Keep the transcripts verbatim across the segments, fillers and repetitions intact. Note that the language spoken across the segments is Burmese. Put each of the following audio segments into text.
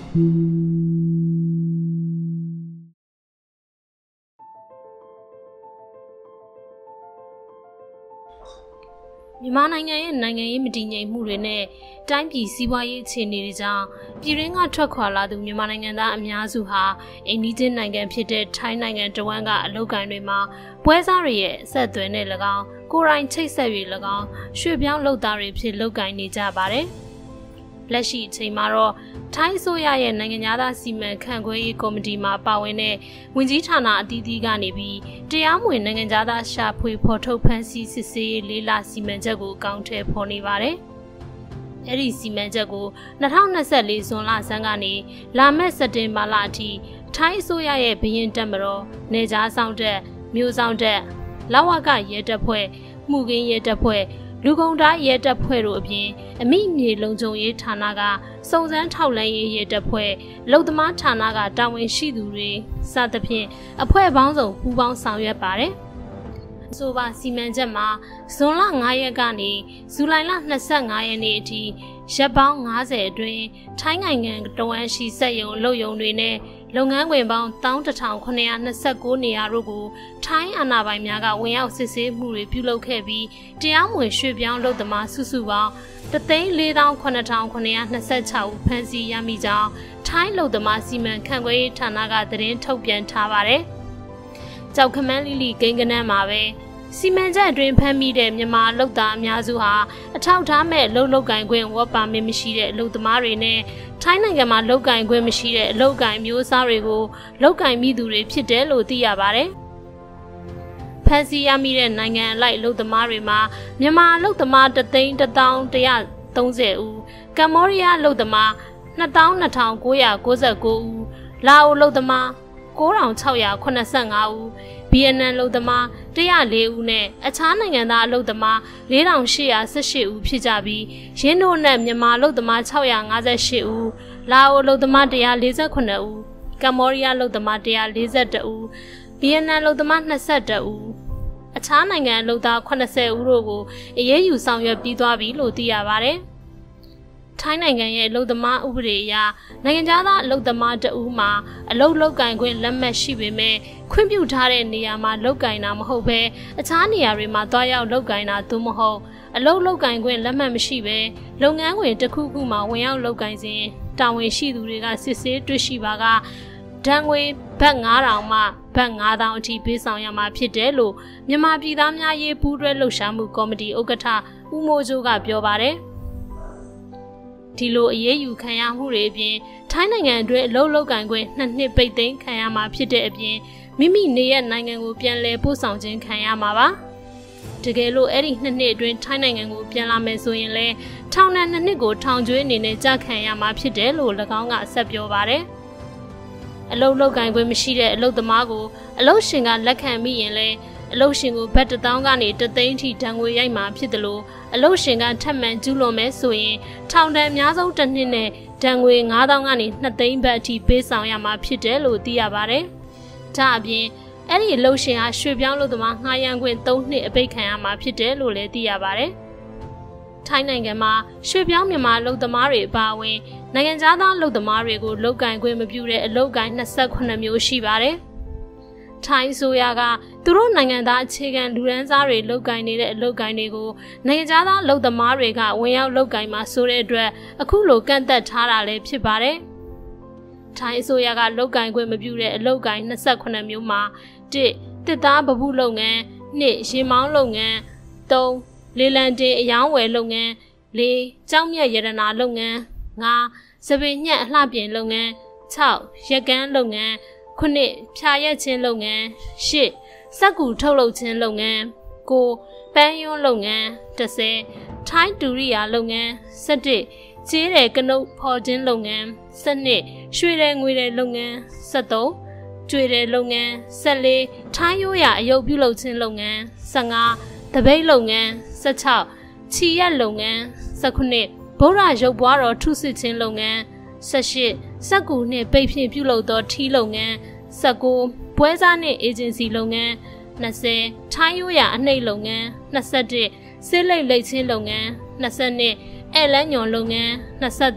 မြန်မာနိုင်ငံရဲ့နိုင်ငံရေးမတည်ငြိမ်မှုတွေနဲ့တိုင်းပြည်စီးပွားရေးအခြေအနေတွေကြောင့်ပြည်တွင်းကထွက်ခွာလာသူမြန်မာနိုင်ငံသားအများစုဟာအိန္ဒိယနိုင်ငံဖြစ်တဲ့ထိုင်းနိုင်ငံတဝန်းကအလုပ်ကိုင်တွေမှာပွဲစားတွေရဲ့အဆက်အသွယ်နဲ့၎င်းကိုယ်တိုင်ချိတ်ဆက်၍၎င်းရွှေ့ပြောင်းလုပ်သားတွေဖြစ်လုပ်ကိုင်နေကြပါတယ်။လက်ရှိအချိန်မှာတော့ထိုင်းအစိုးရရဲ့နိုင်ငံသားစီမံခန့်ခွဲရေးကော်မတီမှာပါဝင်တဲ့ဝန်ကြီးဌာနအသီးသီးကနေပြီးတရားမဝင်နိုင်ငံသားရှာဖွေဖော်ထုတ်ဖမ်းဆီးစစ်ဆေးရေးလေးလစီမံချက်ကိုအကောင်အထည်ဖော်နေပါတယ်။အဲဒီစီမံချက်ကို၂၀၂၄ဇွန်လဆန်းကနေလာမယ့်စက်တင်ဘာလအထိထိုင်းအစိုးရရဲ့ဘရင်တပ်မတော်နေကြားဆောင်တပ်မြို့ဆောင်တပ်လဝကရဲတပ်ဖွဲ့မှုခင်းရဲတပ်ဖွဲ့လူကုန်တားရဲတပ်ဖွဲ့တို့အပြင်အမိမြေလုံခြုံရေးဌာနကစုံစမ်းထောက်လှမ်းရေးရဲတပ်ဖွဲ့လုံသမားဌာနကတာဝန်ရှိသူတွေစသဖြင့်အဖွဲ့ပေါင်းစုံပူးပေါင်းဆောင်ရွက်ပါတယ်။ဆိုပါစီမံချက်မှာဇွန်လ၅ရက်ကနေဇူလိုင်လ၂၅ရက်နေ့အထိရက်ပေါင်း၅၀အတွင်းထိုင်းနိုင်ငံတဝန်းရှိစက်ရုံအလုပ်ရုံတွေနဲ့လုပ်ငန်းခွင်ပေါင်း၁၁၇၂၉နေရာတို့ကိုထိုင်းအာဏာပိုင်များကဝင်ရောက်စစ်ဆေးမှုတွေပြုလုပ်ခဲ့ပြီးတရားမဝင်ရွှေ့ပြောင်းလုပ်သမားစုစုပေါင်းတသိန်းလေးသောင်းခုနှစ်ထောင်ခုနှစ်ရာ၂၆ဦးဖမ်းဆီးရမိကြောင်းထိုင်းလုပ်သမားစီမံခန့်ခွဲရေးဌာနကသတင်းထုတ်ပြန်ထားပါတယ်။ကြောက်ခမန်းလိလိကိန်းကနန်းမှာပဲစီမံချက်အတွင်းဖမ်းမိတဲ့မြန်မာလုပ်သားအများစုဟာအထောက်ထားမဲ့အလုပ်လုပ်ကိုင်ခွင့်ဝတ်ပါမစ်မရှိတဲ့အလုပ်သမားတွေနဲ့ထိုင်းနိုင်ငံမှာလုပ်ကိုင်ခွင့်မရှိတဲ့အလုပ်ကိုင်မျိုးစားတွေကိုလုပ်ကိုင်မိသူတွေဖြစ်တယ်လို့သိရပါတယ်။ဖမ်းဆီးရမိတဲ့နိုင်ငံအလိုက်အလုပ်သမားတွေမှာမြန်မာအလုပ်သမားတသိန်းတစ်သောင်းတစ်ရာသုံးဆယ်ဦးကမ္ဘောဒီးယားအလုပ်သမားနှစ်သောင်းနှစ်ထောင်ကိုးရာကိုးဆယ်ကိုဦးလာအိုအလုပ်သမားကိုးထောင်ခြောက်ရာခုနှစ်ဆယ့်ငါးဦးဗီယက်နမ်အလုပ်သမား၁၀၄ဦးနဲ့အခြားနိုင်ငံသားအလုပ်သမား၄ထောင်၈ရာ၁၈ဦးဖြစ်ကြပြီးရင်းတို့နဲ့မြန်မာအလုပ်သမား၆ရာ၅၈ဦးလာအိုအလုပ်သမား၁၄၇ဦးကမ္ဘောဒီးယားအလုပ်သမား၁၄၁ဦးဗီယက်နမ်အလုပ်သမား၂၁ဦးအခြားနိုင်ငံအလုပ်သား၈၀ဦးတို့ကိုအရေးယူဆောင်ရွက်ပြီးသွားပြီလို့သိရပါတယ်ထိုင်းနိုင်ငံရဲ့အလုပ်သမားဥပဒေအရနိုင်ငံသားအလုပ်သမားတဦးမှာအလုပ်လုပ်ကင်ခွင့်လက်မှတ်ရှိပေမဲ့ခွင့်ပြုထားတဲ့နေရာမှာလုပ်ကင်တာမဟုတ်ဘဲအခြားနေရာတွေမှာတွားရောက်လုပ်ကင်တာသို့မဟုတ်အလုပ်လုပ်ကင်ခွင့်လက်မှတ်မရှိဘဲလုပ်ငန်းခွင်တစ်ခုခုမှာဝင်ရောက်လုပ်ကင်စဉ်တာဝန်ရှိသူတွေကစစ်ဆေးတွေ့ရှိပါကဒဏ်ငွေဘတ်ငါးထောင်မှဘတ်ငါးသောင်းအထိပေးဆောင်ရမှာဖြစ်တယ်လို့မြန်မာပြည်သားများရေးပူးတွဲလှုပ်ရှားမှုကော်မတီဥက္ကဋ္ဌဦးမိုးကျိုးကပြောပါတယ်ဒီလိုအရေးယူခံရမှုတွေအပြင်ထိုင်းနိုင်ငံအတွင်းအလုပ်လုပ်ကင်ခွင့်နှစ်နှစ်ပိတ်သိမ်းခံရမှာဖြစ်တဲ့အပြင်မိမိနေရနိုင်ငံကိုပြန်လည်ပို့ဆောင်ခြင်းခံရမှာပါတကယ်လို့အဲ့ဒီနှစ်နှစ်အတွင်းထိုင်းနိုင်ငံကိုပြန်လာမယ်ဆိုရင်လည်းထောင်ဒဏ်နှစ်နှစ်ကိုထောင်ကျွေးအနေနဲ့ကြခံရမှာဖြစ်တယ်လို့၎င်းကဆက်ပြောပါတယ်အလုပ်လုပ်ကင်ခွင့်မရှိတဲ့အလုပ်သမားကိုအလုပ်ရှင်ကလက်ခံမိရင်လည်းအလုပ်ရှင်ကိုဘတ်တစ်သောင်းကနေတစ်သိန်းထိဒဏ်ငွေရိုက်မှာဖြစ်တယ်လို့အလုပ်ရှင်ကထပ်မံကျူးလွန်မယ်ဆိုရင်ထောင်ဒဏ်အများဆုံးတစ်နှစ်နဲ့ဒဏ်ငွေငါးသောင်းကနေနှစ်သိန်းဘတ်အထိပေးဆောင်ရမှာဖြစ်တယ်လို့သိရပါတယ်။ဒါအပြင်အဲ့ဒီအလုပ်ရှင်ဟာရွှေ့ပြောင်းလုပ်သမားငှားရမ်းခွင့်သုံးနှစ်အပိတ်ခံရမှာဖြစ်တယ်လို့လည်းသိရပါတယ်။ထိုင်းနိုင်ငံမှာရွှေ့ပြောင်းမြန်မာလုပ်သမားတွေအပါအဝင်နိုင်ငံခြားသားလုပ်သမားတွေကိုလုပ်ကင်ခွင့်မပြုတဲ့အလုပ်ကိုင်၂၈မျိုးရှိပါတယ်။ထိုင်းဆိုရကသူတို့နိုင်ငံသားအခြေခံလူရန်စားတွေလုပ်ကင်နေတဲ့အလုပ်ကိုင်တွေကိုနိုင်ငံခြားသားလုပ်သမားတွေကဝင်ရောက်လုပ်ကင်မှာဆိုတဲ့အတွက်အခုလိုကန့်သက်ထားတာလည်းဖြစ်ပါတယ်။ထိုင်းဆိုရကလုပ်ကင်ခွင့်မပြုတဲ့အလုပ်ကိုင်၂၈မျိုးမှာတစ်တစ်သားပပုလုပ်ငန်းနှစ်ရေမောင်းလုပ်ငန်းသုံးလေလံတင်အယောင်းဝယ်လုပ်ငန်းလေးကြောက်မြတ်ရတနာလုပ်ငန်းငါးစပင်ညက်အလှပြင်လုပ်ငန်း၆ရက်ကန်းလုပ်ငန်းခုနှစ်ဖြာရက်ချင်းလုပ်ငန်းရှစ်စက်ကူထုတ်လုပ်ခြင်းလုပ်ငန်းကိုပန်းယွန်းလုပ်ငန်း၁၀ထိုင်းတူရိယာလုပ်ငန်း၁၁ကျေးတယ်ကနုတ်ဖော်ခြင်းလုပ်ငန်း၁၂ရွှေတယ်ငွေတယ်လုပ်ငန်း၁၃ကျွေတယ်လုပ်ငန်း၁၄ထိုင်းရိုးရာအယုတ်ပြုလုပ်ခြင်းလုပ်ငန်း၁၅တပိတ်လုပ်ငန်း၁၆ချီရက်လုပ်ငန်း၁၉ဗုဒ္ဓရုပ်ပွားတော်ထုစစ်ခြင်းလုပ်ငန်း၁၈စက်ကူနှင့်ပိတ်ဖြင့်ပြုလုပ်သောထီးလုပ်ငန်း၁၉ပွဲစားနှင့်အေဂျင်စီလုပ်ငန်း၂၀ထိုင်းရိုးရာအနှိပ်လုပ်ငန်း၂၁ဆေးလိပ်လိပ်ချင်းလုပ်ငန်း၂၂ဧည့်လမ်းညွန်လုပ်ငန်း၂၃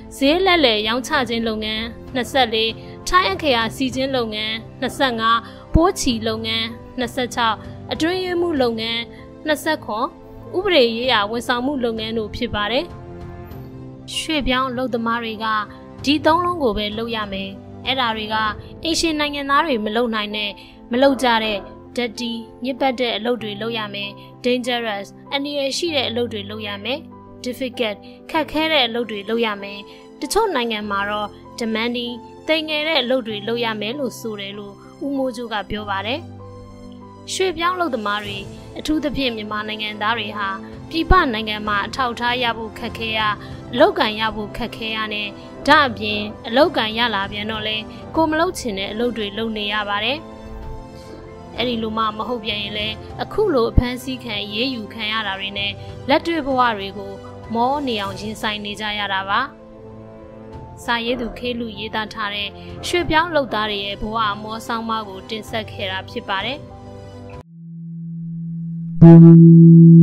ဈေးလက်လေရောင်းချခြင်းလုပ်ငန်း၂၄ထိုင်းအခရာစီခြင်းလုပ်ငန်း၂၅ပိုးချီလုပ်ငန်း၂၆အတွင်းရေးမှုလုပ်ငန်း၂၉ဥပဒေရေးရာဝန်ဆောင်မှုလုပ်ငန်းတို့ဖြစ်ပါတယ်ရွှေပြောင်းလုပ်သမားတွေကဒီသုံးလုံးကိုပဲလုပ်ရမယ်အဲ့ဒါတွေကအိမ်ရှင်နိုင်ငံသားတွေမလုပ်နိုင်တဲ့မလုပ်ကြတဲ့ dirty ညစ်ပတ်တဲ့အလုပ်တွေလုပ်ရမယ် dangerous အန္တရာယ်ရှိတဲ့အလုပ်တွေလုပ်ရမယ် difficult ခက်ခဲတဲ့အလုပ်တွေလုပ်ရမယ်တချို့နိုင်ငံမှာတော့ demanding တိမ်ငယ်တဲ့အလုပ်တွေလုပ်ရမယ်လို့ဆိုတယ်လို့ဦးမိုးကျိုးကပြောပါတယ်ရွှေပြောင်းလုပ်သမားတွေအထူးသဖြင့်မြန်မာနိုင်ငံသားတွေဟာပြည်ပနိုင်ငံမှာအထောက်အထားရဖို့ခက်ခဲရအလုပ်ကံရဖို့ခက်ခဲရနဲ့ဒါအပြင်အလုပ်ကံရလာပြန်တော့လဲကိုမလုပ်ချင်တဲ့အလုပ်တွေလုပ်နေရပါတယ်အဲ့ဒီလိုမှမဟုတ်ပြန်ရင်လဲအခုလိုအဖမ်းဆီးခံရေးယူခံရတာတွေနဲ့လက်တွေ့ဘဝတွေကိုမောနေအောင်ရင်ဆိုင်နေကြရတာပါစာရေးသူခေလူရေးသားထားတဲ့ရွှေပြောင်းလုပ်သားတွေရဲ့ဘဝအမောဆောင်မကိုတင်ဆက်ခဲ့တာဖြစ်ပါတယ်